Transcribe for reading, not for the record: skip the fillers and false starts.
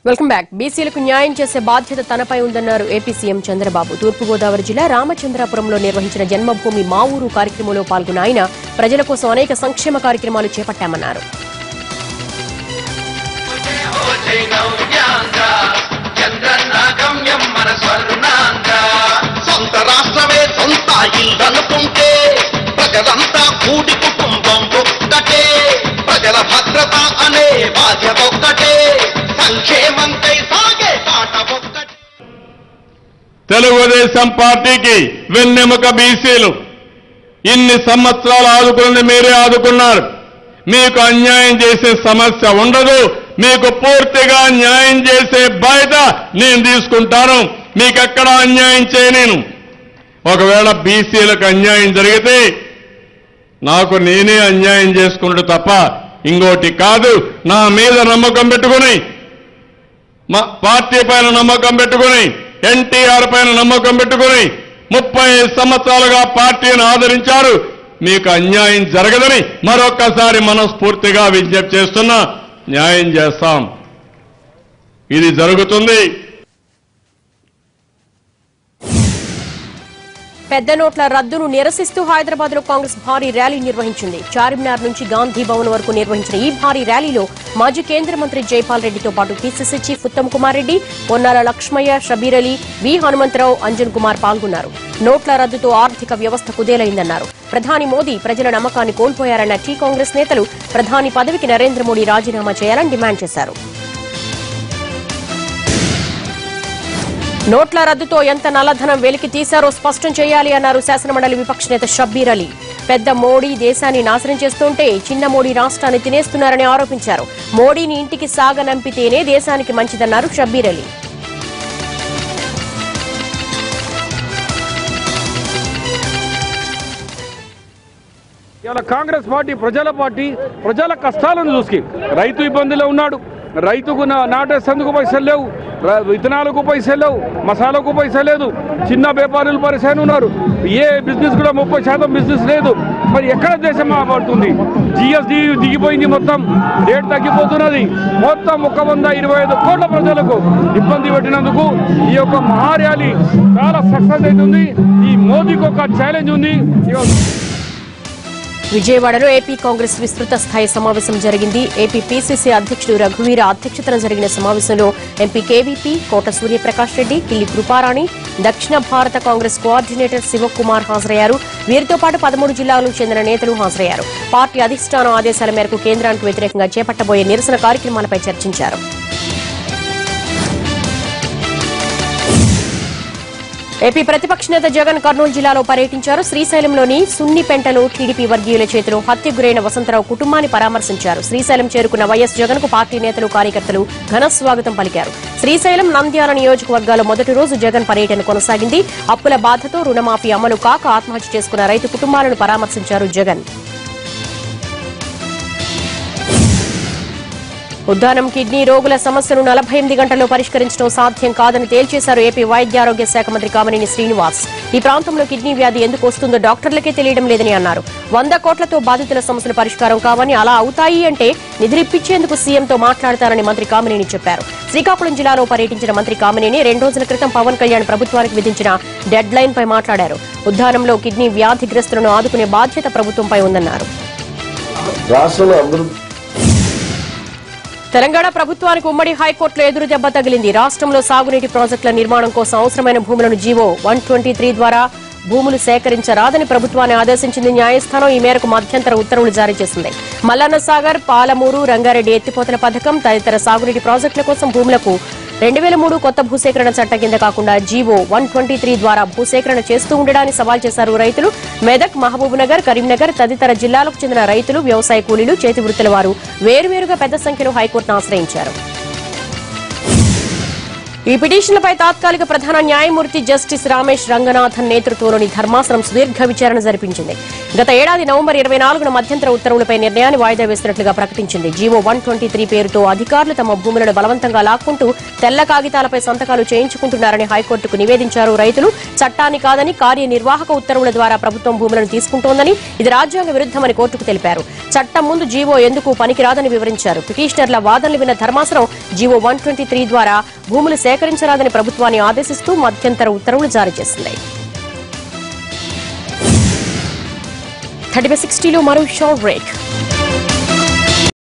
Welcome back. బీసీలకు న్యాయం చేసే బాధ్యత తనపై ఉందన్నారు ఏపీ సీఎం చంద్రబాబు. తూర్పుగోదావరి జిల్లా రామచంద్రాపురంలో నిర్వహించిన జన్మభూమి మా ఊరు కార్యక్రమంలో పాల్గొన్న ఆయన ప్రజల కోసం అనేక సంక్షేమ కార్యక్రమాలు చేపట్టామన్నారు. ప్రజల భద్రత అనే బాధ్యత ఒక్కటే, సంక్షేమంకై సాగే పాట ఒక్కటే. తెలుగుదేశం పార్టీకి వెన్నెముక బీసీలు. ఇన్ని సంవత్సరాలు ఆదుకున్నది మీరే ఆదుకున్నారు. మీకు అన్యాయం చేసే సమస్య ఉండదు. మీకు పూర్తిగా న్యాయం చేసే బాధ్యత నేను తీసుకుంటాను. మీకెక్కడ అన్యాయం చేయలేను. ఒకవేళ బీసీలకు అన్యాయం జరిగితే నాకు నేనే అన్యాయం చేసుకుంటూ తప్ప ఇంకోటి కాదు. నా మీద నమ్మకం పెట్టుకుని, మా పార్టీ పైన నమ్మకం పెట్టుకుని, ఎన్టీఆర్ పైన నమ్మకం పెట్టుకుని 30 సంవత్సరాలుగా పార్టీని ఆదరించారు. మీకు అన్యాయం జరగదని మరొక్కసారి మనస్ఫూర్తిగా విజ్ఞప్తి చేస్తున్నా. న్యాయం చేస్తాం. ఇది జరుగుతుంది. పెద్ద నోట్ల రద్దును నిరసిస్తూ హైదరాబాద్ లో కాంగ్రెస్ భారీ ర్యాలీ నిర్వహించింది. చార్మినార్ నుంచి గాంధీ భవన్ వరకు నిర్వహించిన ఈ భారీ ర్యాలీలో మాజీ కేంద్ర మంత్రి జైపాల్ రెడ్డితో పాటు పీసీసీ చీఫ్ ఉత్తమ్ కుమార్ రెడ్డి, పొన్నాల లక్ష్మయ్య, షబీర్ అలీ, వి హనుమంతరావు, అంజన్ కుమార్ పాల్గొన్నారు. నోట్ల రద్దుతో ఆర్థిక వ్యవస్థ కుదేలైందన్నారు. ప్రధాని మోదీ ప్రజల నమ్మకాన్ని కోల్పోయారన్న టీ కాంగ్రెస్ నేతలు ప్రధాని పదవికి నరేంద్ర మోదీ రాజీనామా చేయాలని డిమాండ్ చేశారు. నోట్ల రద్దుతో ఎంత నల్లధనం వెలికి తీశారో స్పష్టం చేయాలి అన్నారు శాసనమండలి విపక్ష నేత షబ్బీర్ అలీ. పెద్ద మోడీ దేశాన్ని నాశనం చేస్తుంటే చిన్న మోడీ రాష్ట్రాన్ని తినేస్తున్నారని ఆరోపించారు. మోడీని ఇంటికి సాగనంపితేనే దేశానికి మంచిదన్నారు షబ్బీర్ అలీ. ఇవాళ కాంగ్రెస్ పార్టీ ప్రజల కష్టాలను చూసి రైతు ఇబ్బందిలో ఉన్నాడు. రైతుకు నాటేసేందుకు పైసలు లేవు, విత్తనాలకు పైసలు లేవు, మసాలాకు పైసలు లేదు. చిన్న వ్యాపారులు పరిశాన్ ఉన్నారు. ఏ బిజినెస్ కూడా 30% బిజినెస్ లేదు. మరి ఎక్కడ దేశం పడుతుంది? జిఎస్టీ దిగిపోయింది, మొత్తం రేట్ తగ్గిపోతున్నది. మొత్తం 125 కోట్ల ప్రజలకు ఇబ్బంది పెట్టినందుకు ఈ యొక్క మహార్యాలీ చాలా సక్సెస్ అవుతుంది. ఈ మోదీకి ఒక ఛాలెంజ్ ఉంది. విజయవాడలో ఏపీ కాంగ్రెస్ విస్తృత స్థాయి సమావేశం జరిగింది. ఏపీ పీసీసీ అధ్యక్షుడు రఘువీర అధ్యక్షతన జరిగిన సమావేశంలో ఎంపీ కేవీపీ, కోట సూర్యప్రకాష్ రెడ్డి, కిల్లి కృపారాణి, దక్షిణ భారత కాంగ్రెస్ కోఆర్డినేటర్ శివకుమార్ హాజరయ్యారు. వీరితో పాటు 13 జిల్లాలకు చెందిన నేతలు హాజరయ్యారు. పార్టీ అధిష్టానం ఆదేశాల మేరకు కేంద్రానికి వ్యతిరేకంగా చేపట్టబోయే నిరసన కార్యక్రమాలపై చర్చించారు. ఏపీ ప్రతిపక్ష నేత జగన్ కర్నూలు జిల్లాలో పర్యటించారు. శ్రీశైలంలోని సున్నిపెంటలో టీడీపీ వర్గీయుల చేతిలో హత్యకు గురైన వసంతరావు కుటుంబాన్ని పరామర్శించారు. శ్రీశైలం చేరుకున్న వైఎస్ జగన్ కు పార్టీ నేతలు, కార్యకర్తలు ఘన స్వాగతం పలికారు. శ్రీశైలం, నంద్యాల నియోజకవర్గాల్లో మొదటి రోజు జగన్ పర్యటన కొనసాగింది. అప్పుల బాధతో రుణమాఫీ అమలు కాక ఆత్మహత్య చేసుకున్న రైతు కుటుంబాలను పరామర్శించారు జగన్. ఉద్దానం కిడ్నీ రోగుల సమస్యను 48 గంటల్లో పరిష్కరించడం సాధ్యం కాదని తేల్చేశారు ఏపీ వైద్యారోగ్య శాఖ మంత్రి కామినేని శ్రీనివాస్. ఈ ప్రాంతంలో కిడ్నీ వ్యాధి ఎందుకు వస్తుందో డాక్టర్లకే తెలియడం లేదని అన్నారు. 100 కోట్లతో బాధితుల సమస్యలు పరిష్కారం కావని, అలా అవుతాయి అంటే నిధులిప్పించేందుకు సీఎంతో మాట్లాడతారని మంత్రి కామినేని చెప్పారు. శ్రీకాకుళం జిల్లాలో పర్యటించిన మంత్రి కామినేని 2 రోజుల క్రితం పవన్ కళ్యాణ్ ప్రభుత్వానికి విధించిన డెడ్ లైన్ పై మాట్లాడారు. ఉద్దానంలో కిడ్నీ వ్యాధిగ్రస్తులను ఆదుకునే బాధ్యత ప్రభుత్వంపై ఉందన్నారు. తెలంగాణ ప్రభుత్వానికి ఉమ్మడి హైకోర్టులో ఎదురు దెబ్బ తగిలింది. రాష్ట్రంలో సాగునీటి ప్రాజెక్టుల నిర్మాణం కోసం అవసరమైన భూములను జీవో 123 ద్వారా భూములు సేకరించరాదని ప్రభుత్వాన్ని ఆదేశించింది న్యాయస్థానం. ఈ మేరకు మధ్యంతర ఉత్తర్వులు జారీ చేసింది. మల్లన్న సాగర్, పాలమూరు, రంగారెడ్డి ఎత్తిపోతల పథకం తదితర సాగునీటి ప్రాజెక్టుల కోసం భూములకు 2003 కొత్త భూసేకరణ చట్టం కింద కాకుండా జీవో 123 ద్వారా భూసేకరణ చేస్తూ ఉండడాన్ని సవాల్ చేశారు రైతులు. మెదక్, మహబూబ్నగర్, కరీంనగర్ తదితర జిల్లాలకు చెందిన రైతులు, వ్యవసాయ కూలీలు, చేతి వృత్తుల వారు వేరువేరుగా పెద్ద సంఖ్యలో హైకోర్టును ఆశ్రయించారు. ఈ పిటిషన్లపై తాత్కాలిక ప్రధాన న్యాయమూర్తి జస్టిస్ రామేష్ రంగనాథన్ నేతృత్వంలోని ధర్మాసనం సుదీర్ఘ విచారణ జరిపించింది. గత ఏడాది నవంబర్ 24న మధ్యంతర ఉత్తర్వులపై నిర్ణయాన్ని వాయిదా వేసినట్లుగా ప్రకటించింది. జీవో 123 పేరుతో అధికారులు తమ భూములను బలవంతంగా లాక్కుంటూ తెల్ల కాగితాలపై సంతకాలు చేయించుకుంటున్నారని హైకోర్టుకు నివేదించారు రైతులు. చట్టాన్ని కాదని కార్యనిర్వాహక ఉత్తర్వుల ద్వారా ప్రభుత్వం భూములను తీసుకుంటోందని, ఇది రాజ్యాంగ విరుద్ధమని కోర్టుకు తెలిపారు. చట్టం ముందు జీవో ఎందుకు పనికిరాదని వివరించారు. పిటిషనర్ల వాదనలు విన్న ధర్మాసనం జీవో 123 ద్వారా భూములు సేకరించరాదని ప్రభుత్వాన్ని ఆదేశిస్తూ మధ్యంతర ఉత్తర్వులు జారీ చేసింది. 30/60లో మరో షార్ట్ బ్రేక్.